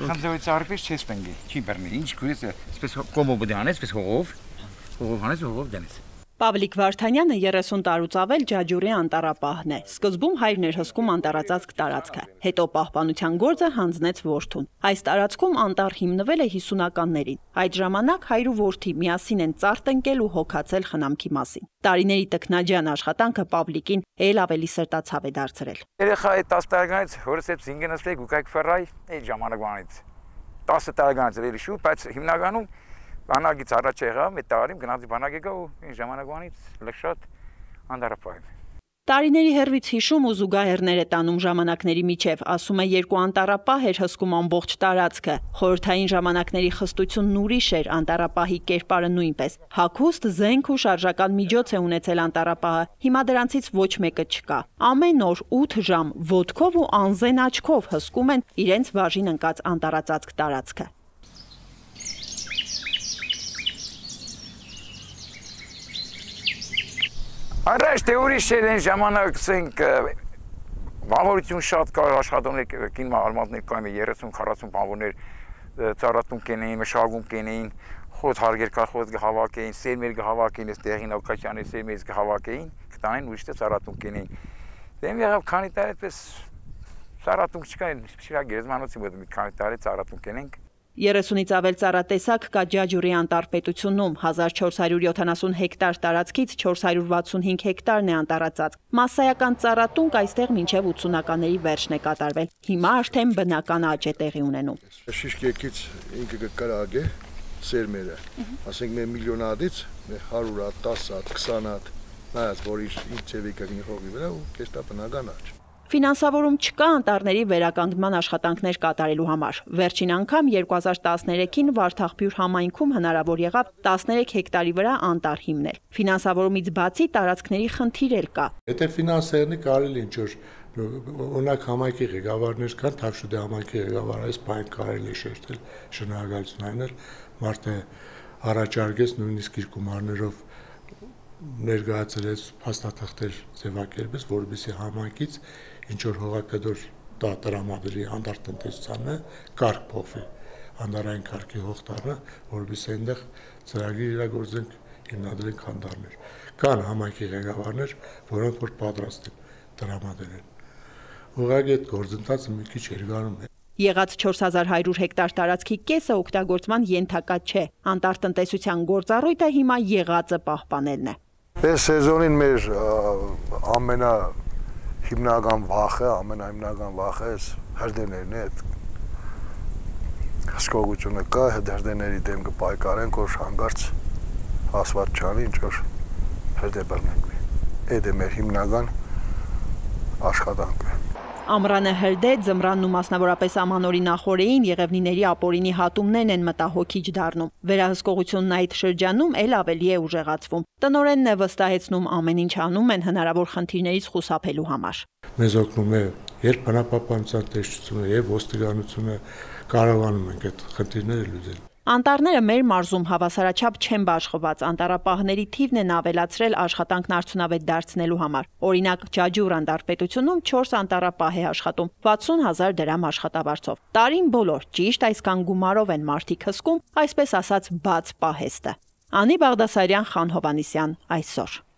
Խնդրույց արվես չես պենգի, չի բռնի, ինչ քույս, սպես կոմո բդի անես, սպես հողով անես, հողով դենես։ Պավլիկ Վարդանյանը 30 տարուց ավել Ջաջուրի անտառապահն է։ Սկզբում հայրն էր հսկում անտառածածկ տարածքը, հետո պահպանության գործը հանձնեց որդուն։ Այս տարածքում անտառ հիմնվել է 50-ականներին։ Այդ ժամանակ հայր ու որդի միասին են ծարտ ընկել ու հոգացել խնամքի մասին։ Տարիների տքնաջան աշխատանքը Պավլիկին էլ ավելի սրտացավ է դարձրել։ Երեխայի 10 տարեկանից հորս հետ զինգնստեք ու կայք ֆերրայ այդ ժամանակվանից 10 տարեկանից էլի շուտ, բայց հիմնականում բանակից առաջ եղավ, մի տարին գնացի բանակ եկա ու այն ժամանակվանից լշատ անտառապահ։ Տարիների հեռվից հիշում ու զուգահեռներ է տանում ժամանակների միջև, ասում է երկու անտառապահ էր հսկում ամբողջ տարածքը։ Խորհրդային ժամանակների խստությունն ուրիշ էր, անտառապահի կերպարը նույնպես։ Հագուստ, զենք ու շարժական միջոց է ունեցել անտառապահը, հիմա դրանցից ոչ մեկը չկա։ Ամեն օր 8 ժամ ոտքով ու անզեն աչքով հսկում են իրենց բաժին ընկած անտառածածկ տարածքը։ Առաջ թե ուրիշ էր այն ժամանակ ցենք բանվորություն շատ կար աշխատողներ կին արմատներ կային 30-40 բանվորներ ծառատուն կենեին, մշակում կենեին, խոտ հարգեր կախոտ հավաքեին, սերմեր հավաքեին, այս տեղին օկացիաներ սերմեր հավաքեին, կտանին ուրիշ ծառատուն կենեին։ Դեմ եղավ քանի տարի այդպես ծառատուն չկա, շիրա գերեզմանոցի մոտ մի քանի տարի ծառատուն կենենք։ 30-ից ավել ծառատեսակ կա Ջաջուրի անտառպետությունում, 1470 հեկտար տարածքից 465 հեկտարն է անտառածածկ։ Մասսայական ծառատունկ այստեղ մինչև 80-ականների վերջն է կատարվել։ Հիմա արդեն բնական աճ է տեղի ունենում։ Շիշկեկից ինքը կկրագ է սերմերը, ասենք մեր միլիոն հատից 100 հատ, 10 հատ, 20 հատ, նայած որ ինչ ծևի կգնի հողի վրա ու կեստա բնական աճ։ Ֆինանսավորում չկա անտառների վերականգնման աշխատանքներ կատարելու համար։ Վերջին անգամ 2013-ին Վարդաղբյուր համայնքում հնարավոր եղավ 13 հեկտարի վրա անտառ հիմնել։ Ֆինանսավորումից բացի տարածքների խնդիր էլ կա։ Եթե ֆինանսերնի կարելի ինչ-որ օրինակ համայնքի ղեկավարներ կան, Թավշուտի համայնքի ղեկավարը այս բան կարելի է շեշտել, շնորհակալություն հայտնել, մարդը առաջարկեց նույնիսկ իր գումարներով ներկայացրեց փաստաթղթեր ձևակերպեց, որովհետեւ համայնքից ինչ որ հողակդոր տրամադրի անդարտընտեսությանը կարգ փոխվի անդարային կարգի հողտարը, որովհետեւ այնտեղ ծրագիր իրագործենք հիմնադրենք անդարներ։ Կան համայնքի ղեկավարներ, որոնք որ պատրաստ են տրամադրել։ Ուղղակի այդ գործընթացը մի քիչ երկարում է։ Եղած 4100 հեկտար տարածքի կեսը օգտագործման ենթակա չէ։ Անտառտնտեսության գործառույթը հիմա եղածը պահպանելն է։ Այս սեզոնին մեր հիմնական վախը այս հրդեհներն է, հսկողությունը կա, հրդեհների դեմ կպայքարենք, որ հանկարծ հասված չանի, ինչ որ հրդեհ բռնենք։ Այդ է մեր հիմնական աշխատանքը։ Ամռանը հրդեհ, ձմռանն ու մասնավորապես ամանորի նախօրեին Եղևնիների ապօրինի հատումներն են մտահոգիչ դառնում։ Վերահսկողությունն այդ շրջանում էլ ավելի է ուժեղացվում։ Տնօրենն է վստահեցնում ամեն ինչ անում են հնարավոր խնդիրներից խուսափելու համար։ Մեզ օգնում է երբ բնապահպանության տեսչությունը եւ ոստիկանությունը կարողանում ենք այդ խնդիրները լուծել։ Անտառները մեր մարզում հավասարաչափ չեն բաշխված, անտառապահների թիվն են ավելացրել աշխատանքն արդյունավետ դարձնելու համար։ Օրինակ, Ջաջուր անտառպետությունում 4 անտառապահ է աշխատում 60,000 դրամ աշխատավարձով։ Տարին բոլոր ճիշտ այսքան գումարով են մարդիկ հսկում, այսպես ասած, բաց պահեստը։ Անի Բաղդասարյան, Խան Հովհաննիսյան, այսօր։